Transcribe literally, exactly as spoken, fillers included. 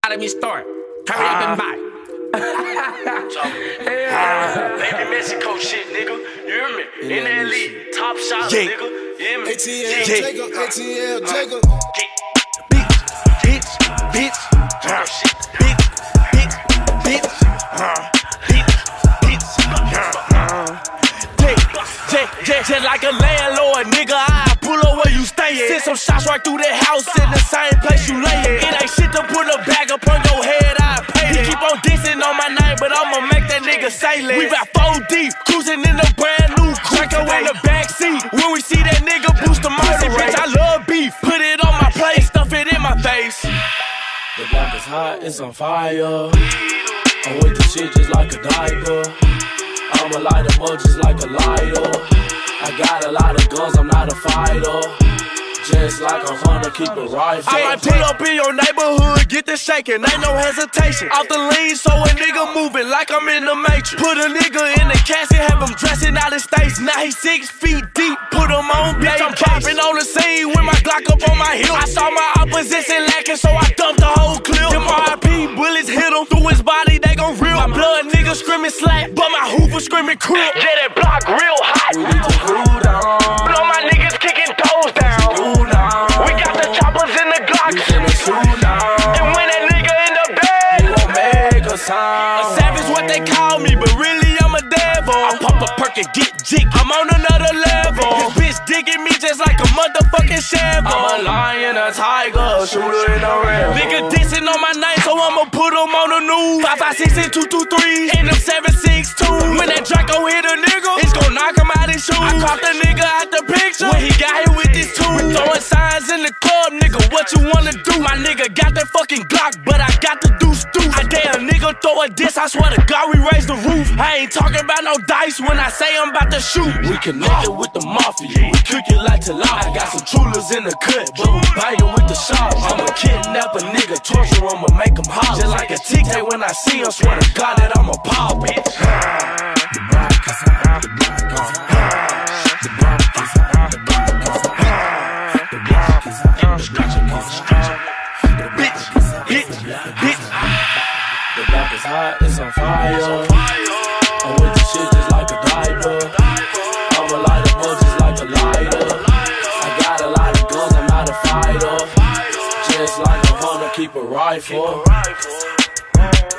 let me start. Hurry up and buy. Yeah. Baby Mexico shit, nigga. You hear me? N L E, top shot, yeah. nigga. You hear me? A T L Jacob, A T L Jacob. Bitch, bitch, bitch, uh, shit. bitch, bitch, bitch, uh, bitch, bitch, uh, Just, just, just like a landlord, nigga, I pull up where you stayin'. Send some shots right through the house in the same place you layin'. It ain't shit to put a bag up on your head, I pay it. He keep on dissing on my name, but I'ma make that nigga say less. We about four deep, cruising in a brand new Draco in the backseat. When we see that nigga boost the murder rate, I love beef. Put it on my plate, stuff it in my face. The block is hot, it's on fire. I'm with the shit just like a diaper. I'ma light them up just like a lighter. I got a lot of guns, I'm not a fighter. Just like a hunter, keep a rifle. I might pull up in your neighborhood, get the shaking, ain't no hesitation. Off the lean, so a nigga moving like I'm in the Matrix. Put a nigga in the casket, have him dressing out of states. Now he six feet deep, put him on, bitch, I'm popping on the scene with my Glock up on my hip. I saw my opposition lacking, so I dumped the whole clip. Them R I P bullets hit him, through his body, they gon' rip. My blood nigga screaming slack, but my hoover screaming crip. Yeah, that block real hot. We need to cool down. Blow my niggas kicking toes down. Cool down. We got the choppers in the Glocks. We finna cool down. And when that nigga in the bed, You gon' make a A sound. savage what they call me, but really I'm a devil. I pop a perk and get jig, I'm on another level. This bitch digging me just like a motherfucking shovel. I'm a lion, a tiger, shooter in a red. Nigga dissing on my name, so I'ma put him on the news. Five, five, six, and two, two, three, and them seven, six, two. When that Draco hit a nigga, it's gon' knock him out his shoes. I caught the nigga out the picture when he got here with this tool. We throwing signs in the club, nigga, what you wanna do? My nigga got that fucking Glock, but I got the deuce deuce. I dare a nigga throw a diss, I swear to God we raise the roof. I ain't talking about no dice when I say I'm about to shoot. We connected with the mafia, we cook it like Talal. I got some trullers in the cut, but we bangin' with the shop. I'ma kidnap a nigga, torture him, I'ma make him holler. Just like a T K when I see him, swear to God that I'm a pop, bitch. the block is hot, the block is hot, the block is hot, the block is hot, the block is hot, the block is hot, Bitch, bitch, bitch. The block is hot, it's on fire. I'm with the shit just like a diaper. I'ma light them up just like a lighter. I got a lot of guns, I'm not a fighter. Just like a hunter, keep a rifle.